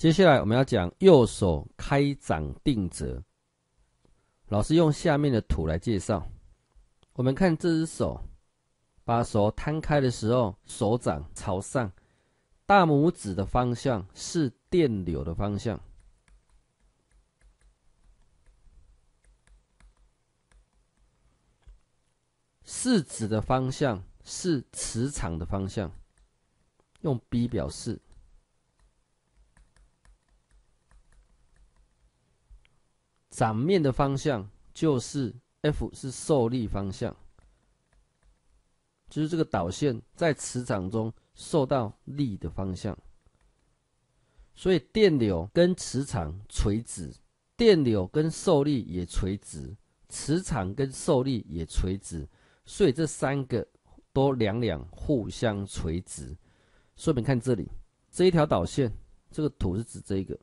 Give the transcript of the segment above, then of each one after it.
接下来我们要讲右手开掌定则。老师用下面的图来介绍。我们看这只手，把手摊开的时候，手掌朝上，大拇指的方向是电流的方向。食指的方向是磁场的方向，用 B 表示。掌面的方向就是 F 是受力方向，就是这个导线在磁场中受到力的方向。所以电流跟磁场垂直，电流跟受力也垂直，磁场跟受力也垂直，所以这三个都两互相垂直。所以我们看这里，这一条导线，这个图是指这一个。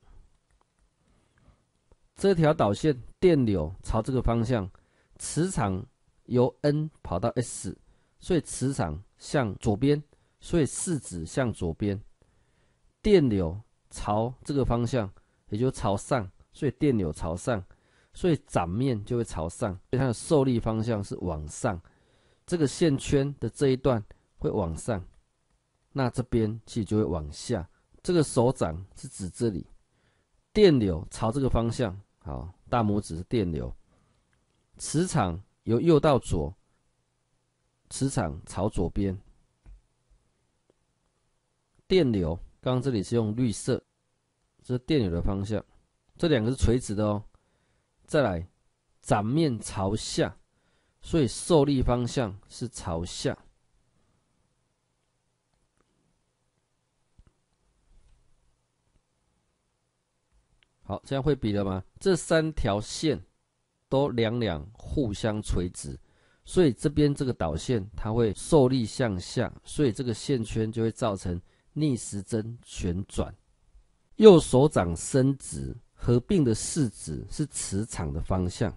这条导线电流朝这个方向，磁场由 N 跑到 S， 所以磁场向左边，所以食指向左边。电流朝这个方向，也就是朝上，所以电流朝上，所以掌面就会朝上，所以它的受力方向是往上。这个线圈的这一段会往上，那这边其实就会往下。这个手掌是指这里，电流朝这个方向。好，大拇指是电流，磁场由右到左，磁场朝左边。电流，刚刚这里是用绿色，这是电流的方向，这两个是垂直的哦。再来，掌面朝下，所以受力方向是朝下。好，这样会比了吗？这三条线都两互相垂直，所以这边这个导线它会受力向下，所以这个线圈就会造成逆时针旋转。右手掌伸直，合并的食指是磁场的方向。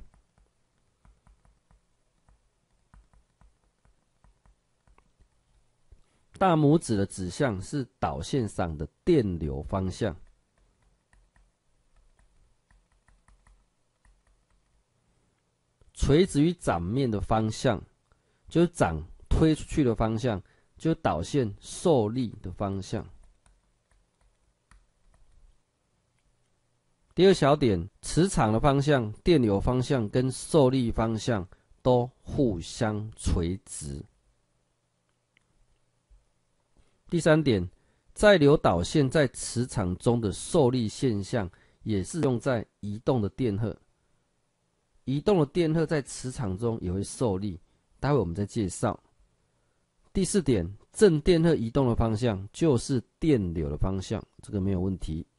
大拇指的指向是导线上的电流方向。垂直于掌面的方向，就是掌推出去的方向，就是导线受力的方向。第二小点，磁场的方向、电流方向跟受力方向都互相垂直。第三点，在流导线在磁场中的受力现象，也是用在移动的电荷。移动的电荷在磁场中也会受力，待会我们再介绍。第四点，正电荷移动的方向就是电流的方向，这个没有问题。